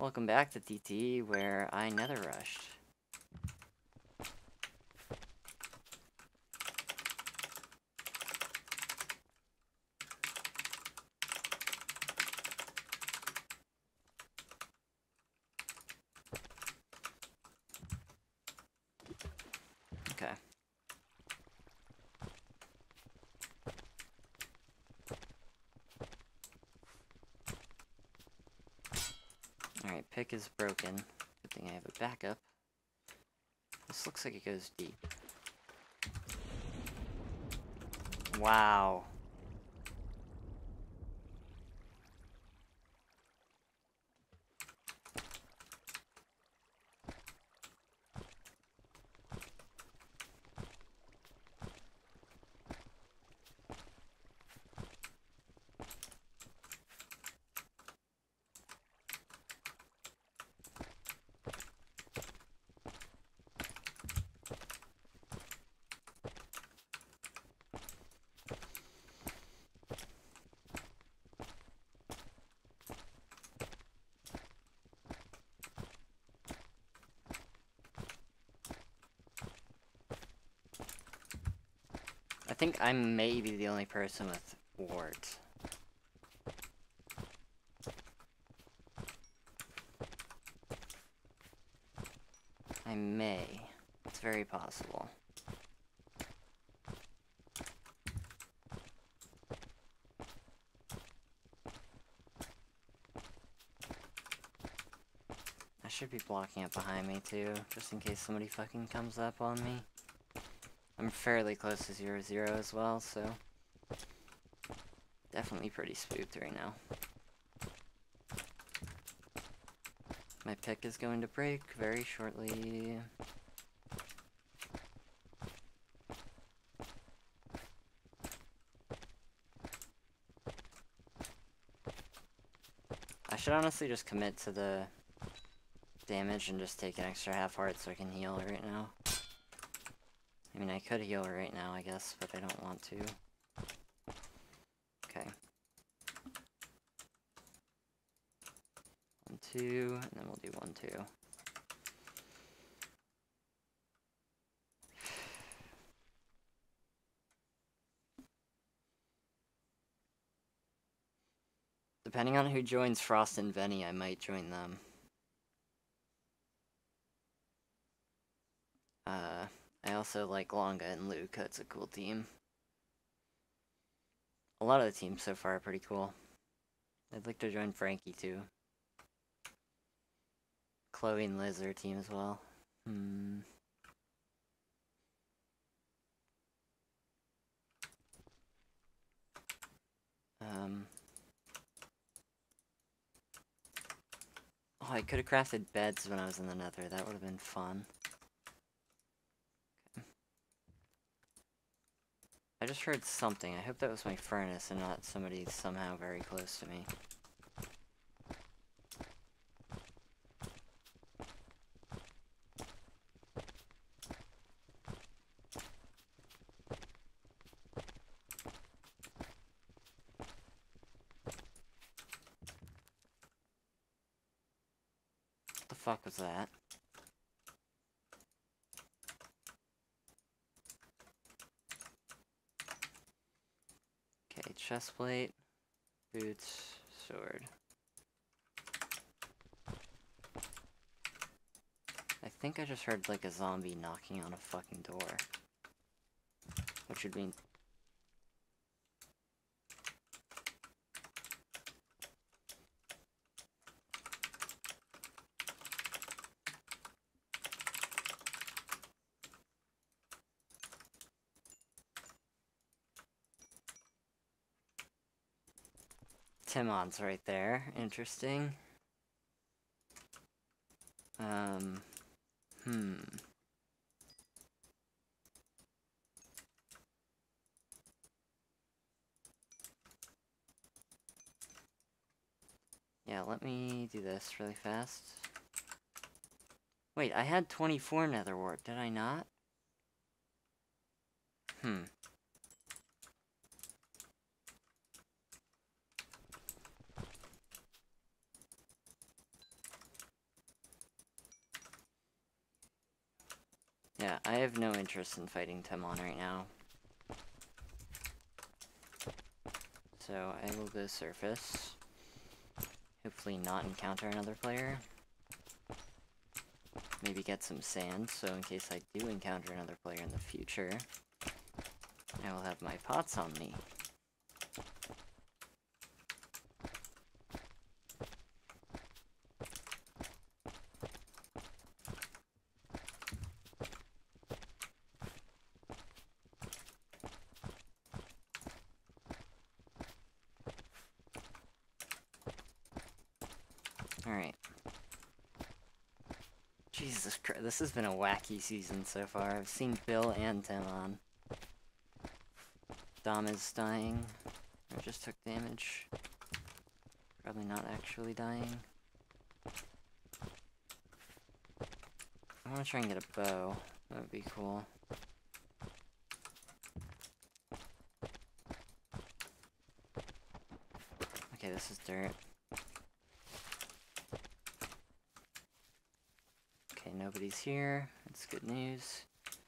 Welcome back to TT, where I nether rushed. Okay. Alright, pick is broken. Good thing I have a backup. This looks like it goes deep. Wow. I think I may be the only person with warts. I may. It's very possible. I should be blocking it behind me too, just in case somebody fucking comes up on me. I'm fairly close to 0-0 as well, so definitely pretty spooked right now. My pick is going to break very shortly. I should honestly just commit to the damage and just take an extra half heart so I can heal right now. I mean, I could heal right now, I guess, but I don't want to. Okay. 1, 2, and then we'll do 1, 2. Depending on who joins Frost and Venny, I might join them. I also like Longa and Luke. That's a cool team. A lot of the teams so far are pretty cool. I'd like to join Frankie too. Chloe and Liz are a team as well. Oh, I could have crafted beds when I was in the nether. That would have been fun. Okay. I just heard something. I hope that was my furnace and not somebody somehow very close to me. What the fuck was that? Okay, chestplate, boots, sword. I think I just heard like a zombie knocking on a fucking door. Which would mean... Timon's right there. Interesting. Yeah, let me do this really fast. Wait, I had 24 nether wart, did I not? Yeah, I have no interest in fighting Timon right now. So I will go surface. Hopefully not encounter another player. Maybe get some sand, so in case I do encounter another player in the future, I will have my pots on me. Alright. Jesus Christ, this has been a wacky season so far. I've seen Bill and Timon. Dom is dying. I just took damage. Probably not actually dying. I want to try and get a bow. That would be cool. Okay, this is dirt. Okay, nobody's here. That's good news.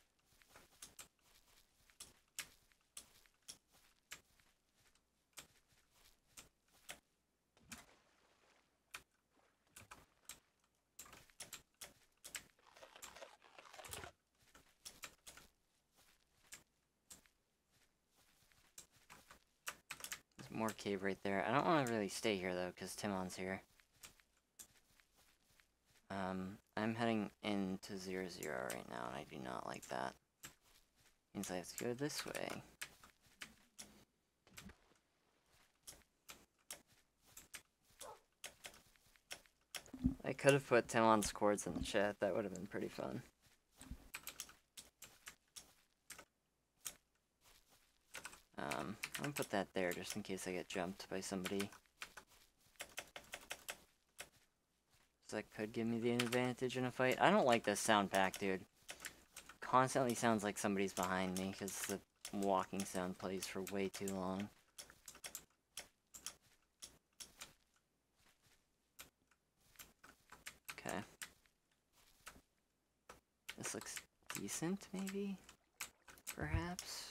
There's more cave right there. I don't want to really stay here though, because Timon's here. I'm heading into 0-0 right now, and I do not like that. Means I have to go this way. I could have put Timon's chords in the chat, that would have been pretty fun. I'm gonna put that there just in case I get jumped by somebody. So that could give me the advantage in a fight. I don't like this sound pack, dude. Constantly sounds like somebody's behind me because the walking sound plays for way too long. Okay. This looks decent, maybe? Perhaps?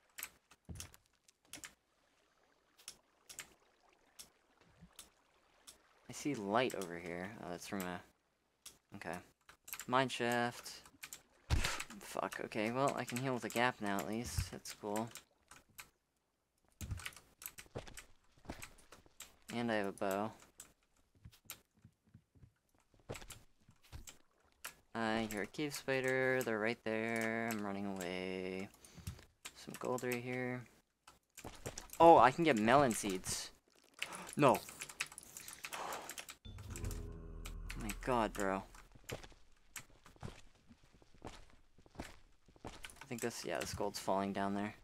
I see light over here. Oh, that's from a... Okay. Mineshaft. Fuck, okay, well, I can heal with a gap now at least. That's cool. And I have a bow. I hear a cave spider. They're right there. I'm running away. Some gold right here. Oh, I can get melon seeds. No. My god, bro. I think this, yeah, this gold's falling down there.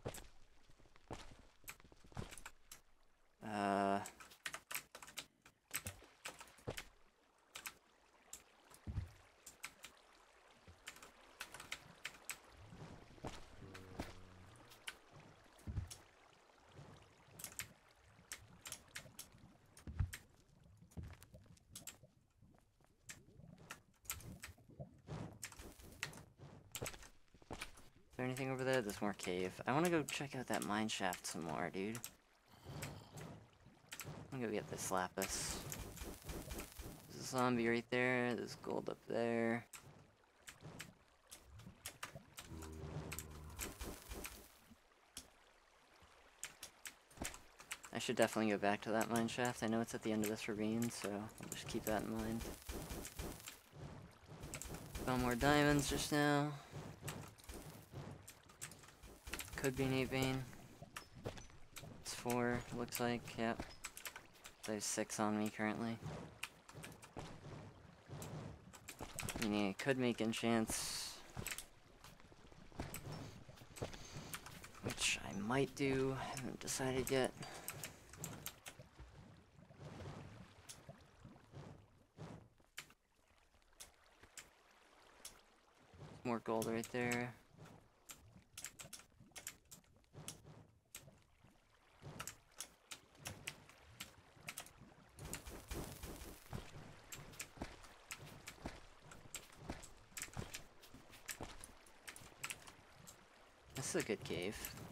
Is there anything over there? There's more cave. I want to go check out that mine shaft some more, dude. I'm gonna go get this lapis. There's a zombie right there. There's gold up there. I should definitely go back to that mine shaft. I know it's at the end of this ravine, so I'll just keep that in mind. Found more diamonds just now. Could be an 8 vein. It's 4, looks like, yep. There's 6 on me currently. Meaning I could make enchants. Which I might do, haven't decided yet. More gold right there. This is a good cave.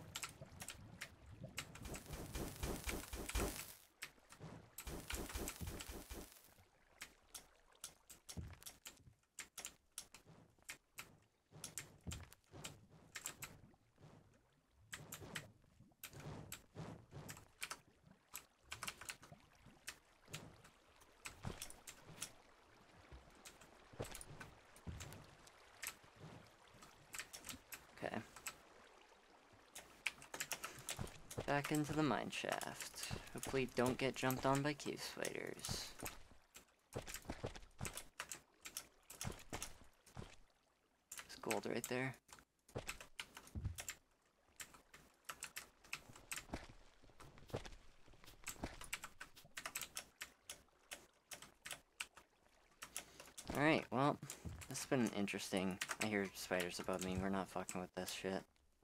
Okay. Back into the mine shaft. Hopefully don't get jumped on by cave spiders. There's gold right there. Alright, well, this has been interesting. I hear spiders above me. We're not fucking with this shit.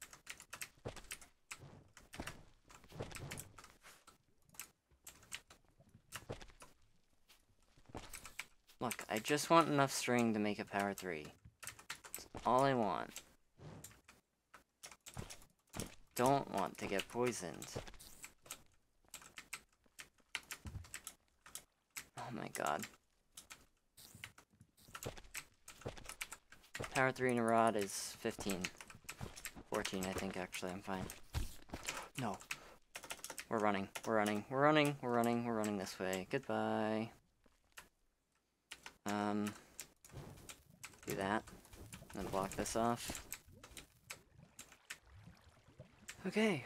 Look, I just want enough string to make a power 3. That's all I want. I don't want to get poisoned. Oh my god. Power 3 in a rod is 15. 14, I think, actually. I'm fine. No. We're running. We're running. We're running. We're running. We're running this way. Goodbye. Do that. And then block this off. Okay.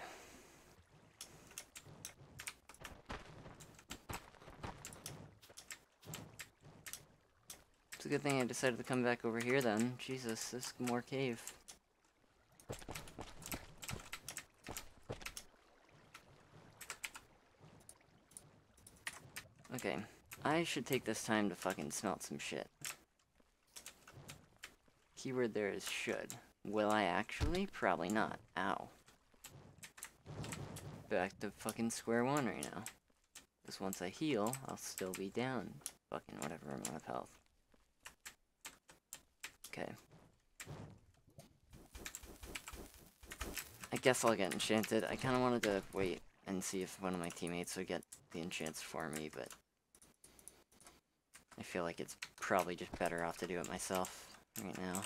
It's a good thing I decided to come back over here then. Jesus, there's more cave. Okay. I should take this time to fucking smelt some shit. Keyword there is should. Will I actually? Probably not. Ow. Back to fucking square one right now. Because once I heal, I'll still be down fucking whatever amount of health. Okay. I guess I'll get enchanted. I kind of wanted to wait and see if one of my teammates would get the enchants for me, but I feel like it's probably just better off to do it myself right now.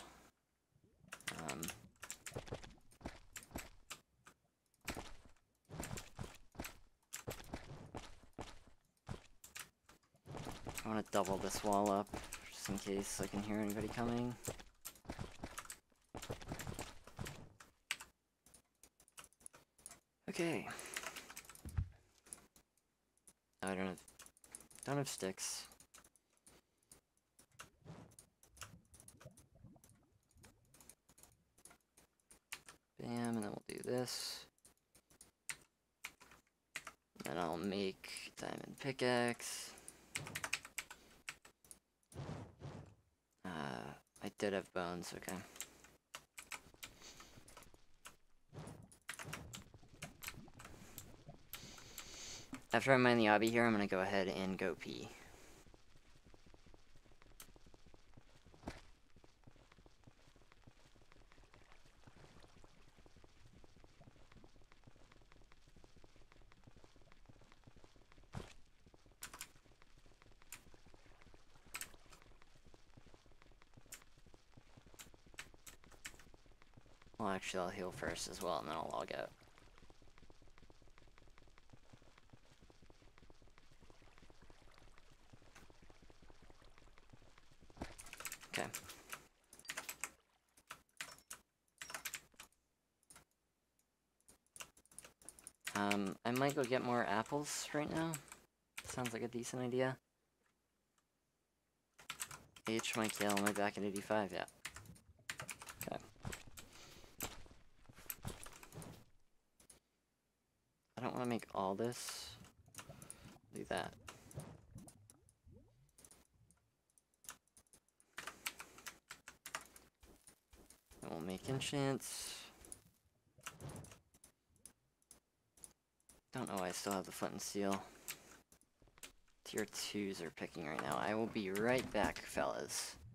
I want to double this wall up, just in case I can hear anybody coming. Okay. Oh, I don't have sticks. Bam, and then we'll do this. Then I'll make diamond pickaxe. I did have bones, okay. After I mine the obby here, I'm gonna go ahead and go pee. Well, actually, I'll heal first as well, and then I'll log out. Okay. I might go get more apples right now. Sounds like a decent idea. H my kill, am I back at 85? Yeah. Okay. I don't want to make all this. Do that. And we'll make enchants. Don't know why I still have the flint and steel. Tier 2s are picking right now. I will be right back, fellas. . . . . . . . . . . . . . . . . . . . . . . . . . . . . . . . . . . . . . . . . . . . . . . . . . . . . . . . . . . . . . . . . . . . . . . . . . . . . . . . . . . . . . . . . . . . . . . . . . . . . . . . . . . . . . . . . . . . . . . . . . . . . . . . . . . . . . . . . . . . . . . . . . . . . . . . . . . . . . . . . . . . . . . . . . . . . . . . . . . . . . . . . . . . . . . . . . . . . .hlp.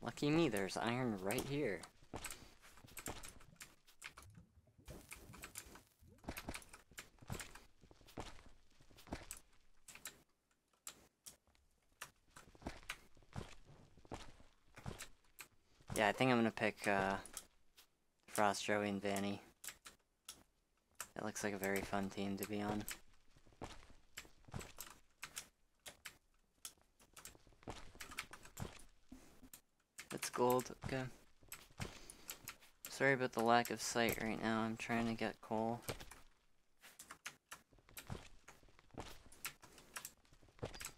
Lucky me, there's iron right here. Yeah, I think I'm gonna pick Frost, Joey, and Vanny. It looks like a very fun team to be on. It's gold, okay. Sorry about the lack of sight right now, I'm trying to get coal.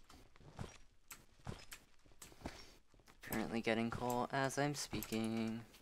Currently getting coal as I'm speaking.